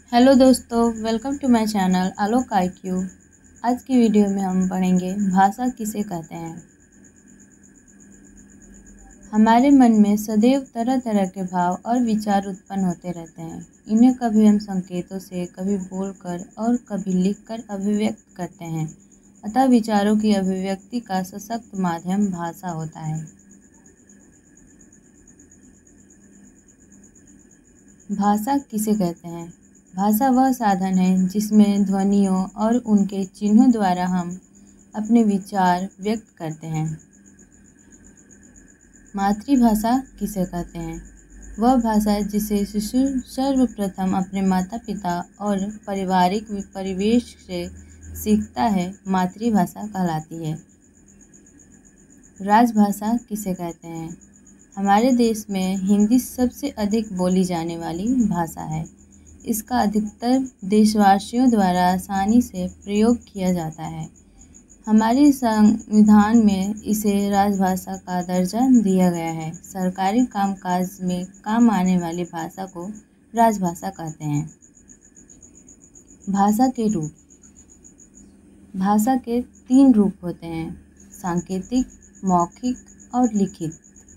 Hello दोस्तों, welcome to my channel Alok IQ। आज की वीडियो में हम पढ़ेंगे भाषा किसे कहते हैं। हमारे मन में सदैव तरह तरह के भाव और विचार उत्पन्न होते रहते हैं। इन्हें कभी हम संकेतों से, कभी बोलकर और कभी लिखकर अभिव्यक्त करते हैं। अतः विचारों की अभिव्यक्ति का सशक्त माध्यम भाषा होता है। भाषा किसे कहते हैं? भाषा वह साधन है जिसमें ध्वनियों और उनके चिन्हों द्वारा हम अपने विचार व्यक्त करते हैं। मातृभाषा किसे कहते हैं? वह भाषा जिसे शिशु सर्वप्रथम अपने माता पिता और पारिवारिक परिवेश से सीखता है, मातृभाषा कहलाती है। राजभाषा किसे कहते हैं? हमारे देश में हिंदी सबसे अधिक बोली जाने वाली भाषा है। इसका अधिकतर देशवासियों द्वारा आसानी से प्रयोग किया जाता है। हमारे संविधान में इसे राजभाषा का दर्जा दिया गया है। सरकारी कामकाज में काम आने वाली भाषा को राजभाषा कहते हैं। भाषा के रूप। भाषा के 3 रूप होते हैं: सांकेतिक, मौखिक और लिखित।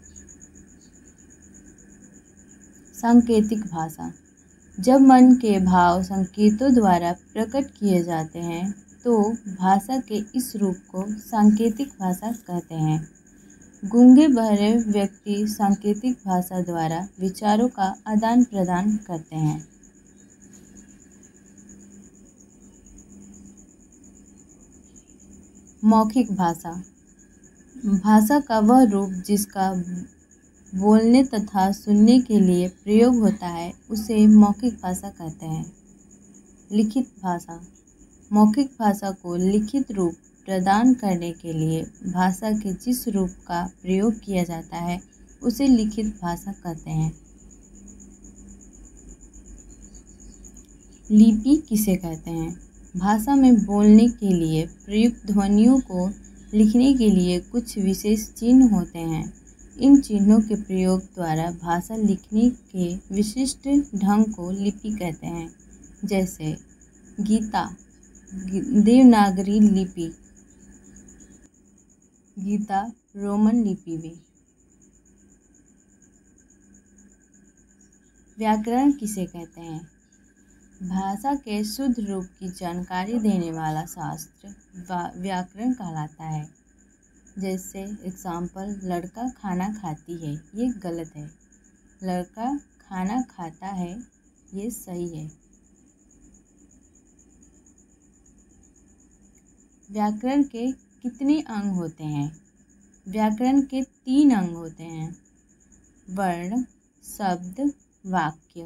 सांकेतिक भाषा। जब मन के भाव संकेतों द्वारा प्रकट किए जाते हैं तो भाषा के इस रूप को सांकेतिक भाषा कहते हैं। गूंगे बहरे व्यक्ति सांकेतिक भाषा द्वारा विचारों का आदान प्रदान करते हैं। मौखिक भाषा। भाषा का वह रूप जिसका बोलने तथा सुनने के लिए प्रयोग होता है, उसे मौखिक भाषा कहते हैं। लिखित भाषा। मौखिक भाषा को लिखित रूप प्रदान करने के लिए भाषा के जिस रूप का प्रयोग किया जाता है, उसे लिखित भाषा कहते हैं। लिपि किसे कहते हैं? भाषा में बोलने के लिए प्रयुक्त ध्वनियों को लिखने के लिए कुछ विशेष चिन्ह होते हैं। इन चिन्हों के प्रयोग द्वारा भाषा लिखने के विशिष्ट ढंग को लिपि कहते हैं। जैसे गीता देवनागरी लिपि, गीता रोमन लिपि में। व्याकरण किसे कहते हैं? भाषा के शुद्ध रूप की जानकारी देने वाला शास्त्र व्याकरण कहलाता है। जैसे एग्जाम्पल, लड़का खाना खाती है, ये गलत है। लड़का खाना खाता है, ये सही है। व्याकरण के कितने अंग होते हैं? व्याकरण के 3 अंग होते हैं: वर्ण, शब्द, वाक्य।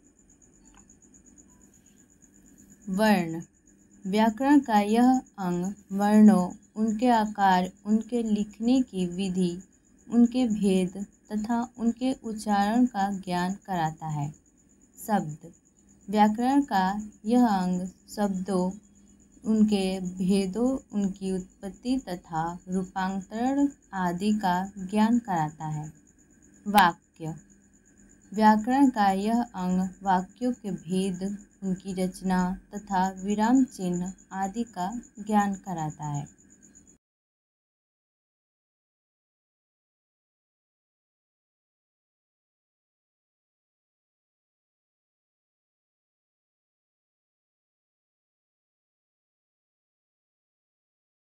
वर्ण। व्याकरण का यह अंग वर्णों, उनके आकार, उनके लिखने की विधि, उनके भेद तथा उनके उच्चारण का ज्ञान कराता है। शब्द। व्याकरण का यह अंग शब्दों, उनके भेदों, उनकी उत्पत्ति तथा रूपांतरण आदि का ज्ञान कराता है। वाक्य। व्याकरण का यह अंग वाक्यों के भेद, उनकी रचना तथा विराम चिन्ह आदि का ज्ञान कराता है।